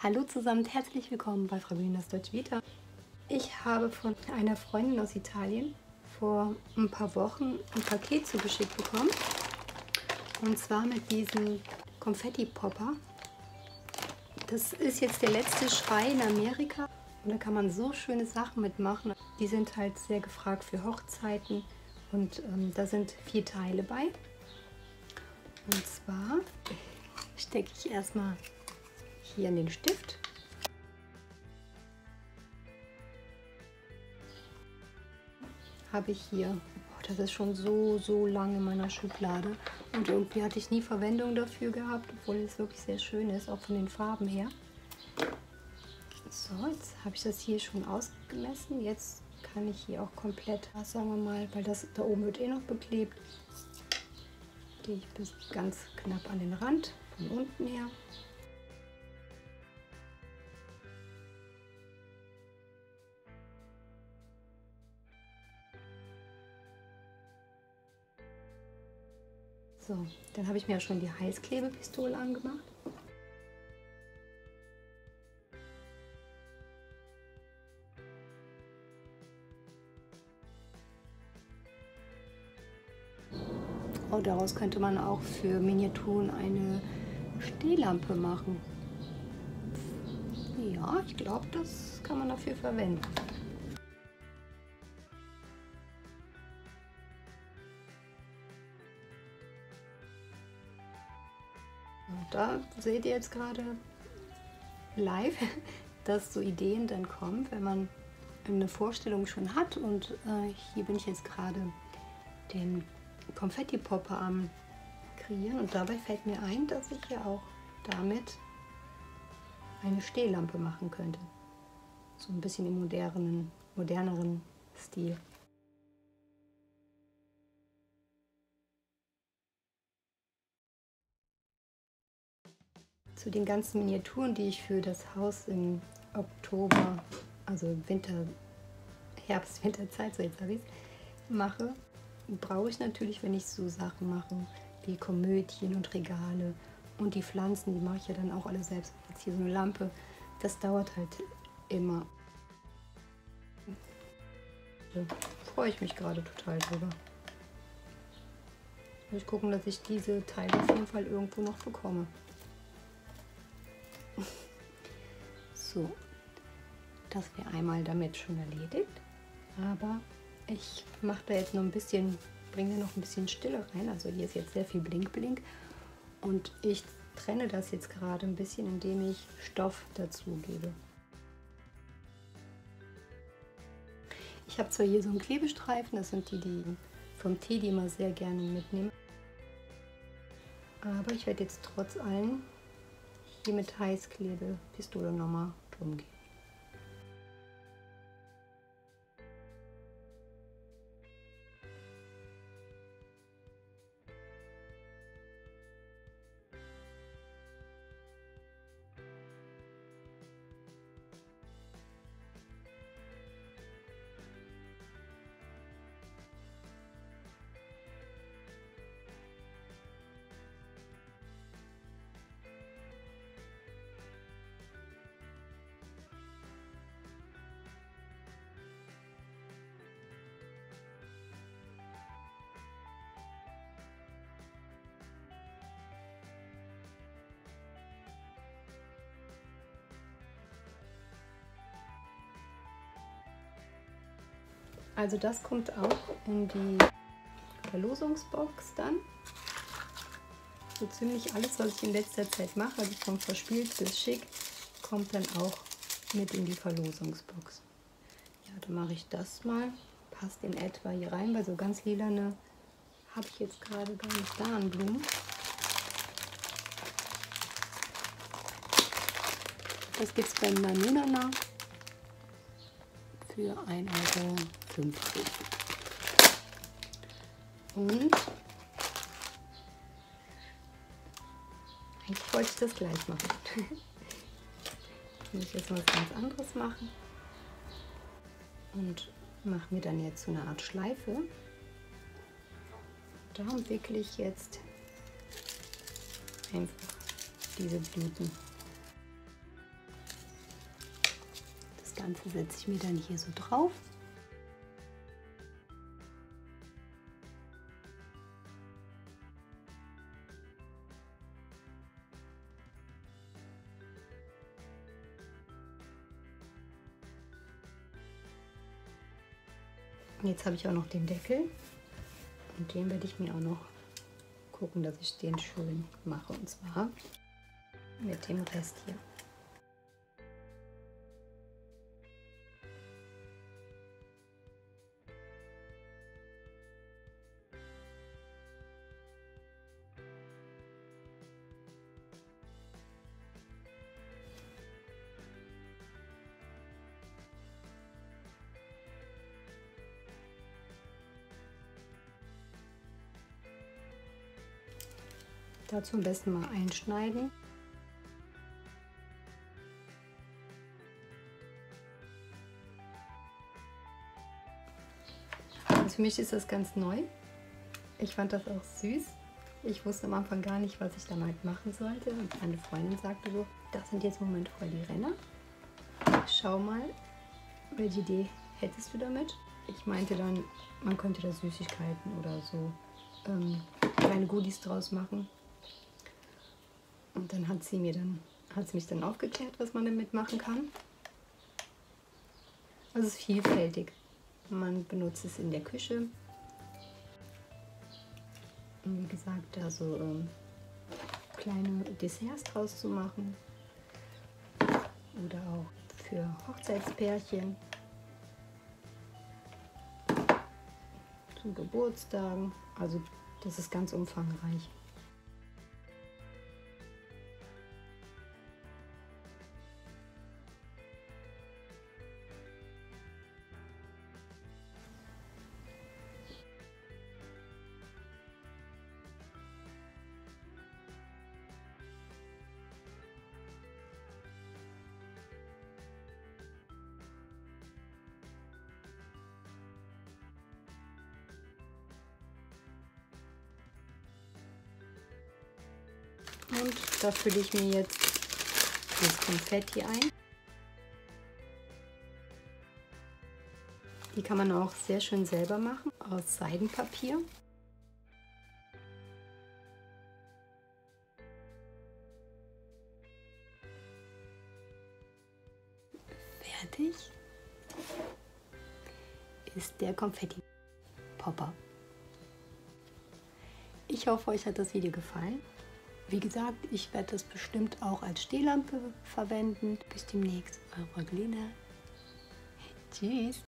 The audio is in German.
Hallo zusammen und herzlich willkommen bei Frau Belinas Deutsch Vita. Ich habe von einer Freundin aus Italien vor ein paar Wochen ein Paket zugeschickt bekommen. Und zwar mit diesem Konfetti-Popper. Das ist jetzt der letzte Schrei in Amerika. Und da kann man so schöne Sachen mitmachen. Die sind halt sehr gefragt für Hochzeiten. Und da sind 4 Teile bei. Und zwar stecke ich erstmal hier in den Stift. Habe ich hier, das ist schon so lange in meiner Schublade und irgendwie hatte ich nie Verwendung dafür gehabt, obwohl es wirklich sehr schön ist, auch von den Farben her. So, jetzt habe ich das hier schon ausgemessen. Jetzt kann ich hier auch komplett, sagen wir mal, weil das da oben wird eh noch beklebt, gehe ich bis ganz knapp an den Rand von unten her. So, dann habe ich mir ja schon die Heißklebepistole angemacht. Oh, daraus könnte man auch für Miniaturen eine Stehlampe machen. Ja, ich glaube, das kann man dafür verwenden. Und da seht ihr jetzt gerade live, dass so Ideen dann kommen, wenn man eine Vorstellung schon hat. Und hier bin ich jetzt gerade den Konfetti-Popper am kreieren. Und dabei fällt mir ein, dass ich ja auch damit eine Stehlampe machen könnte. So ein bisschen im moderneren Stil. Zu den ganzen Miniaturen, die ich für das Haus im Oktober, also Herbst-Winterzeit, so jetzt habe ich es, mache, brauche ich natürlich, wenn ich so Sachen mache, wie Komödien und Regale und die Pflanzen, die mache ich ja dann auch alle selbst. Jetzt hier so eine Lampe, das dauert halt immer. Da freue ich mich gerade total drüber. Muss ich gucken, dass ich diese Teile auf jeden Fall irgendwo noch bekomme. So, das wäre einmal damit schon erledigt. Aber ich mache da jetzt noch ein bisschen, bringe da noch ein bisschen Stille rein. Also hier ist jetzt sehr viel Blink-Blink. Und ich trenne das jetzt gerade ein bisschen, indem ich Stoff dazu gebe. Ich habe zwar hier so einen Klebestreifen, das sind die vom Tee, die immer sehr gerne mitnehmen. Aber ich werde jetzt trotz allem hier mit Heißklebepistole nochmal drum gehen. Also das kommt auch in die Verlosungsbox dann. So ziemlich alles, was ich in letzter Zeit mache, also vom verspielt bis schick, kommt dann auch mit in die Verlosungsbox. Ja, dann mache ich das mal. Passt in etwa hier rein, weil so ganz lilane habe ich jetzt gerade gar nicht da an Blumen. Das gibt es beim Nanunana für 1,50 €. Und eigentlich wollte ich das gleich machen. Ich muss jetzt mal was ganz anderes machen und mache mir dann jetzt so eine Art Schleife. Da umwickle ich jetzt einfach diese Blüten. Ganze setze ich mir dann hier so drauf. Und jetzt habe ich auch noch den Deckel und den werde ich mir auch noch gucken, dass ich den schön mache, und zwar mit dem Rest hier. Dazu am besten mal einschneiden. Also für mich ist das ganz neu. Ich fand das auch süß. Ich wusste am Anfang gar nicht, was ich damit machen sollte. Und meine Freundin sagte so, das sind jetzt im Moment voll die Renner. Schau mal, welche Idee hättest du damit? Ich meinte dann, man könnte da Süßigkeiten oder so kleine Goodies draus machen. Und dann hat sie mich dann aufgeklärt, was man damit machen kann. Also es ist vielfältig. Man benutzt es in der Küche. Und wie gesagt, da so kleine Desserts draus zu machen. Oder auch für Hochzeitspärchen. Zu Geburtstagen. Also das ist ganz umfangreich. Und da fülle ich mir jetzt das Konfetti ein. Die kann man auch sehr schön selber machen aus Seidenpapier. Fertig ist der Konfetti-Popper. Ich hoffe, euch hat das Video gefallen. Wie gesagt, ich werde das bestimmt auch als Stehlampe verwenden. Bis demnächst, eure Glina. Tschüss.